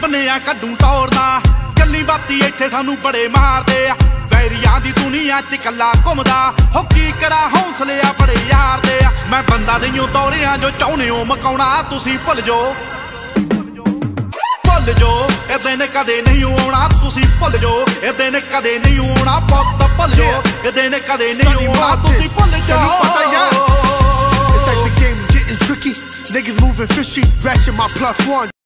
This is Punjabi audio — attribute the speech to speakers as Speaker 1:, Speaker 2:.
Speaker 1: ਬੰਨਿਆ ਕੱਢੂ ਟੌਰਦਾ ਗੱਲੀ ਬਾਤੀ ਇੱਥੇ ਸਾਨੂੰ ਬੜੇ ਮਾਰਦੇ ਆ ਵੈਰੀਆਂ ਦੀ ਦੁਨੀਆ 'ਚ ਕੱਲਾ ਘੁੰਮਦਾ ਹੋ ਕੀ ਕਰਾਂ ਹੌਸਲੇ ਆ ਬੜੇ ਯਾਰ ਦੇ ਆ ਮੈਂ ਬੰਦਾ ਨਹੀਂਓ ਦੌਰਿਆਂ ਜੋ ਚਾਹੁੰਦੇ ਹੋ ਮਕਾਉਣਾ ਤੁਸੀਂ ਭੁੱਲ ਜਾਓ ਇਹ ਦਿਨ ਕਦੇ ਨਹੀਂ ਆਉਣਾ ਤੁਸੀਂ ਭੁੱਲ ਜਾਓ ਇਹ ਦਿਨ ਕਦੇ ਨਹੀਂ ਆਉਣਾ ਪੁੱਤ ਭੁੱਲ ਜਾਓ ਇਹ ਦਿਨ ਕਦੇ ਨਹੀਂ ਆਉਣਾ ਤੁਸੀਂ ਭੁੱਲ ਜਾਓ
Speaker 2: It's like the game is getting tricky. Niggas moving fishy, ratchet my +1.